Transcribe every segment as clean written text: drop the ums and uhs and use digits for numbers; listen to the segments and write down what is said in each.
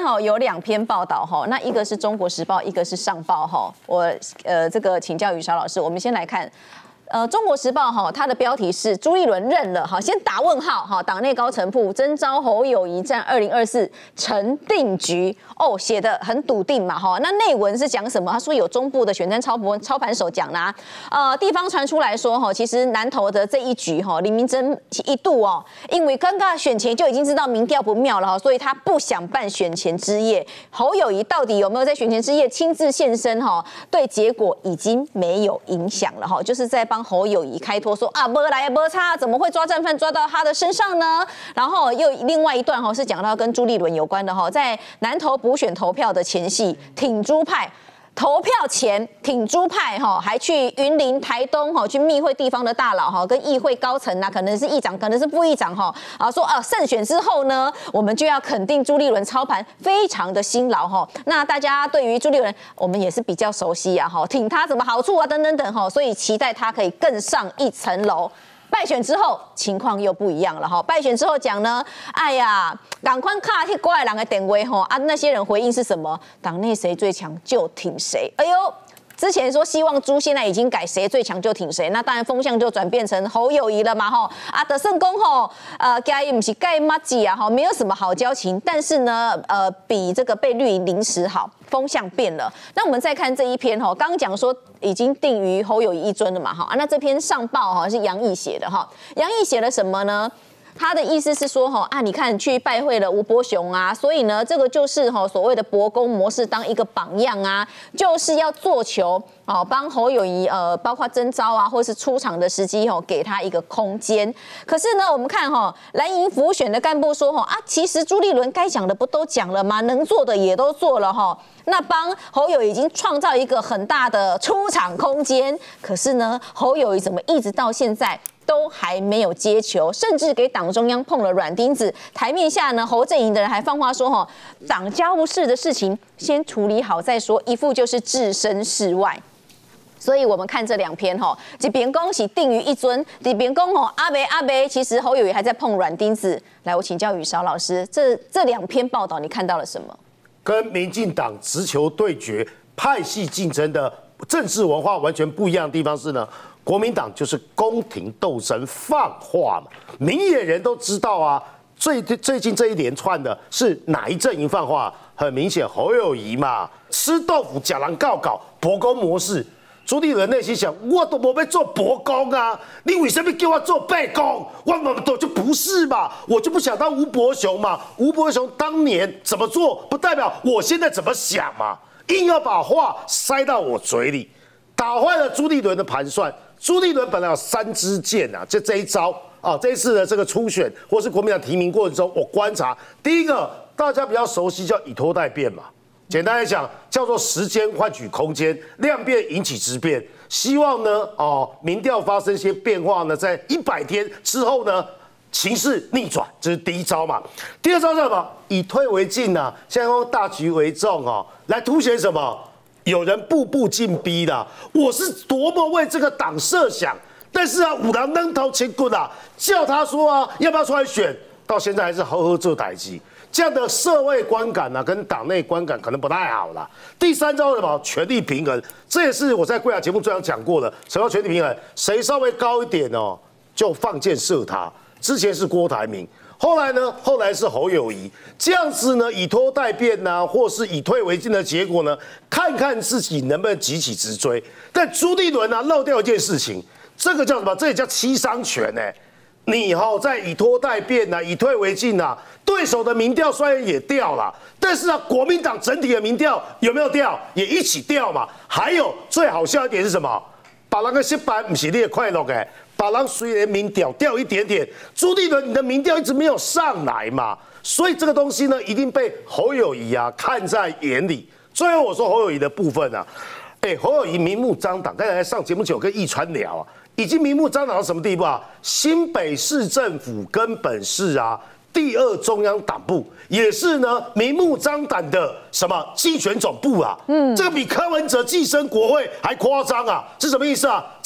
哈有2篇报道哈，那一个是中国时报，一个是上报哈。我这个请教于邵老师，我们先来看。中国时报哈，它的标题是朱立伦认了哈，先打问号哈，党内高层铺征召侯友宜战2024成定局哦，写得很笃定嘛哈。那内文是讲什么？他说有中部的选战操盘手讲啦，地方传出来说哈，其实南投的这一局哈，李明珍一度哦，因为刚刚选前就已经知道民调不妙了哈，所以他不想办选前之夜。侯友宜到底有没有在选前之夜亲自现身哈？对结果已经没有影响了哈，就是在帮侯友宜开脱说啊，没来没差，怎么会抓战犯抓到他的身上呢？然后又另外一段哈是讲到跟朱立伦有关的哈，在南投补选投票的前夕，挺朱派。投票前挺朱派哈，还去云林、台东哈去密会地方的大佬哈，跟议会高层啊，可能是议长，可能是副议长哈啊，说胜选之后呢，我们就要肯定朱立伦操盘非常的辛劳哈。那大家对于朱立伦，我们也是比较熟悉啊哈，挺他什么好处啊等等等哈，所以期待他可以更上一层楼。败选之后情况又不一样了哈，败选之后讲呢，哎呀，赶快卡去怪人的点位哈啊，那些人回应是什么？党内谁最强就挺谁。哎呦，之前说希望朱，现在已经改谁最强就挺谁，那当然风向就转变成侯友宜了嘛哈啊，德胜公吼盖不是盖马吉啊哈，没有什么好交情，但是呢比这个被绿营临时好。风向变了，那我们再看这一篇哈，刚刚讲说已经定于侯友宜一尊了嘛哈，那这篇上报哈是杨毅写的哈，杨毅写了什么呢？他的意思是说哈啊，你看去拜会了吴伯雄啊，所以呢，这个就是哈所谓的伯公模式当一个榜样啊，就是要做球哦，帮侯友宜包括征召啊，或是出场的时机哦，给他一个空间。可是呢，我们看哈蓝营辅选的干部说哈啊，其实朱立伦该讲的不都讲了吗？能做的也都做了哈。那帮侯友宜已经创造一个很大的出场空间，可是呢，侯友宜怎么一直到现在都还没有接球，甚至给党中央碰了软钉子。台面下呢，侯阵营的人还放话说哈，党家务事的事情先处理好再说，一副就是置身事外。所以我们看这2篇哈，这边恭喜定于一尊，这边恭吼阿北，其实侯友宜还在碰软钉子。来，我请教宇韶老师，这2篇报道你看到了什么？ 跟民进党直球对决、派系竞争的政治文化完全不一样的地方是呢，国民党就是宫廷斗争放话嘛，明眼人都知道啊。最近这一连串的是哪一阵营放话？很明显，侯友宜嘛，吃豆腐假狼告告，伯公模式。朱立伦内心想，我都没被做伯公啊，你为什么叫我做背公？我就不是嘛，我就不想当吴伯雄嘛。吴伯雄当年怎么做，不代表我现在怎么想嘛。硬要把话塞到我嘴里，打坏了朱立伦的盘算。朱立伦本来有3支箭啊，就这一招啊，这一次的这个初选或是国民党提名过程中，我观察第一个大家比较熟悉叫以拖代变嘛。简单来讲，叫做时间换取空间，量变引起质变。希望呢，民调发生一些变化呢，在100天之后呢，情势逆转，这是第一招嘛。第二招是什么？以退为进啊，现在用大局为重哦，来凸显什么？有人步步进逼的，我是多么为这个党设想，但是啊，五郎扔头前棍啊，叫他说啊，要不要出来选？到现在还是呵呵做代志。这样的社会观感啊，跟党内观感可能不太好啦。第3招是什么？权力平衡，这也是我在贵阳节目最常讲过的。什么叫权力平衡？谁稍微高一点哦，就放箭射他。之前是郭台铭，后来呢？后来是侯友宜。这样子呢，以拖代变啊，或是以退为进的结果呢，看看自己能不能急起直追。但朱立伦啊，漏掉一件事情，这个叫什么？这也叫七伤拳哎。你在以拖代变啊，以退为进啊，对手的民调虽然也掉了，但是啊，国民党整体的民调有没有掉？也一起掉嘛。还有最好笑一点是什么？把那个失败不是你的快乐哎，把人虽然民调掉一点点，朱立伦你的民调一直没有上来嘛，所以这个东西呢，一定被侯友宜啊看在眼里。最后我说侯友宜的部分啊，侯友宜明目张胆，刚才上节目前有跟易川聊啊。已经明目张胆到什么地步啊？新北市政府根本是啊第2中央党部，也是呢明目张胆的什么竞选总部啊？这个比柯文哲寄生国会还夸张啊！是什么意思啊？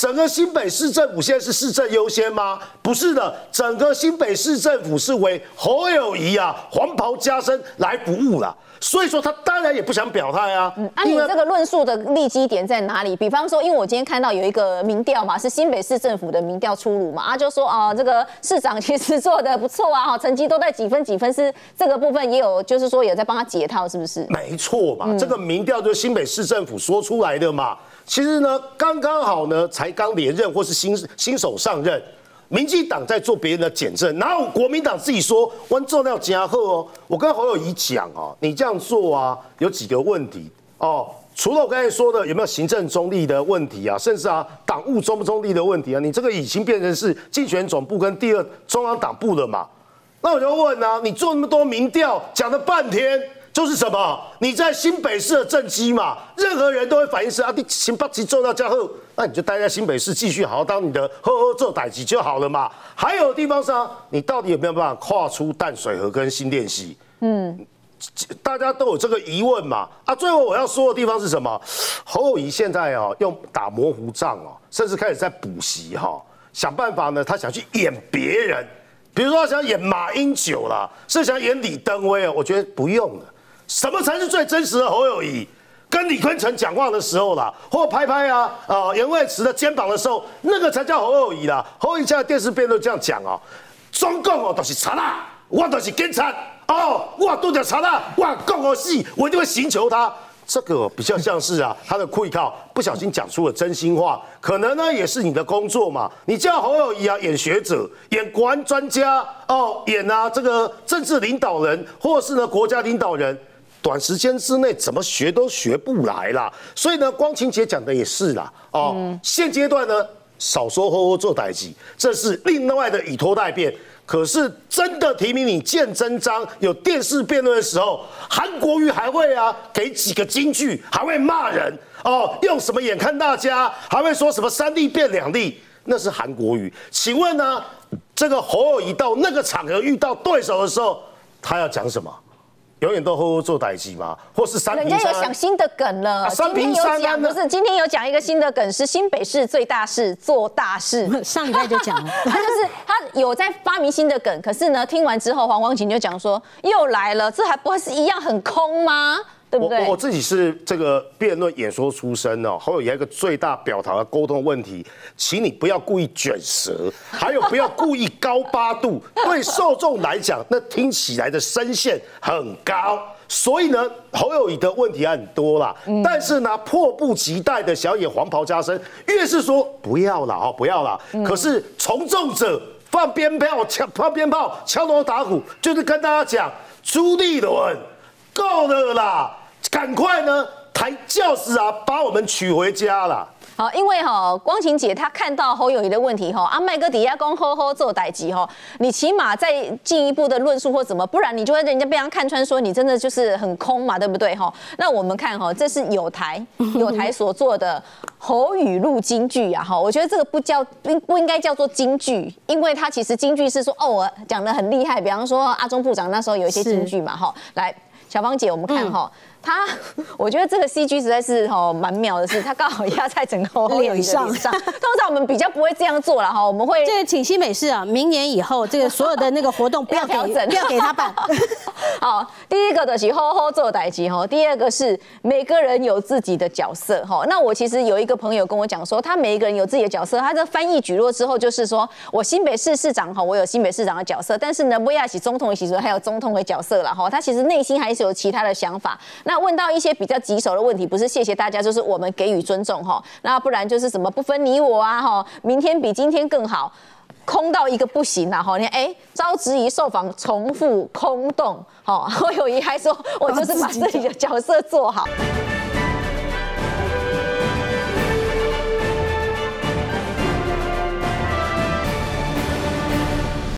整个新北市政府现在是市政优先吗？不是的，整个新北市政府是为侯友宜黄袍加身来服务啦。所以说他当然也不想表态啊。 你这个论述的立基点在哪里？比方说，因为我今天看到有一个民调嘛，是新北市政府的民调出炉嘛，就说这个市长其实做的不错啊，成绩都在几分几分，是这个部分也有，就是说有在帮他解套，是不是？ 没错嘛，这个民调就是新北市政府说出来的嘛。其实呢，刚刚好呢，才刚连任或是新手上任。民进党在做别人的检证，然后国民党自己说温做料加厚哦。我跟侯友宜讲你这样做有几个问题哦。除了我刚才说的有没有行政中立的问题甚至党务中不中立的问题你这个已经变成是竞选总部跟第二中央党部了嘛？那我就问你做那么多民调，讲了半天。就是什么？你在新北市的政绩嘛，任何人都会反映是你新北市做到加厚，那你就待在新北市继续好好当你的呵做代级就好了嘛。还有地方上，你到底有没有办法跨出淡水河跟新店溪？大家都有这个疑问嘛。最后我要说的地方是什么？侯友宜现在用打模糊仗甚至开始在补习想办法呢，他想去演别人，比如说他想演马英九啦，是想演李登辉我觉得不用了。什么才是最真实的侯友宜？跟李坤城讲话的时候啦，或拍严惠慈的肩膀的时候，那个才叫侯友宜啦。侯友宜现在电视辩论这样讲中共都是贼仔，我都是警察我对着贼仔，我讲我死，我一定会刑求他。这个比较像是他的愧靠，不小心讲出了真心话，可能呢也是你的工作嘛。你叫侯友宜演学者，演国安专家演这个政治领导人，或是呢国家领导人。短时间之内怎么学都学不来啦，所以呢，光晴姐讲的也是啦，现阶段呢少说吼做代志，这是另外的以拖代变。可是真的提名你见真章，有电视辩论的时候，韩国瑜还会给几个金句，还会骂人用什么眼看大家，还会说什么3例变2例，那是韩国瑜。请问呢，这个侯友宜到那个场合遇到对手的时候，他要讲什么？永远都呵做代志吗？或是3平3安？ 人家有想新的梗了。 3平3安不是，今天有讲一个新的梗，是新北市最大事做大事。 上礼拜就讲了， 他有在发明新的梗，可是呢，听完之后黄光芹就讲说又来了，这还不会是一样很空吗？对不对？ 我自己是这个辩论演说出身侯友宜一个最大表达的沟通问题，请你不要故意卷舌，还有不要故意高八度，对受众来讲，那听起来的声线很高。所以呢，侯友宜的问题很多啦，但是呢，迫不及待的想演黄袍加身，越是说不要啦不要啦，可是从众者放鞭炮敲锣打鼓，就是跟大家讲朱立伦够了啦。赶快呢，抬轿子把我们娶回家啦！ 好，因为光晴姐她看到侯友宜的问题麦哥底下讲呵做代志你起码再进一步的论述或怎么，不然你就会人家被人看穿说你真的就是很空嘛，对不对那我们看这是有台所做的侯语录金句我觉得这个不应该叫做金句，因为它其实金句是说我讲得很厉害，比方说阿中部长那时候有一些金句嘛来。小芳姐，我们看我觉得这个 CG 实在是蛮妙的，是它刚好压在整个侯友宜的脸上。通常我们比较不会这样做了我们会这个请新北市明年以后这个所有的那个活动不要调整，不要给他办。 好，第一个的是吼做代志第二个是每个人有自己的角色那我其实有一个朋友跟我讲说，他每一个人有自己的角色，他的翻译举落之后就是说我新北市市长我有新北市长的角色，但是呢，不要是总统的时候还有总统的角色啦他其实内心还是有其他的想法。那问到一些比较棘手的问题，不是谢谢大家，就是我们给予尊重那不然就是什么不分你我明天比今天更好，空到一个不行你看遭质疑受访重复空洞侯友宜还说我就是把自己的角色做好。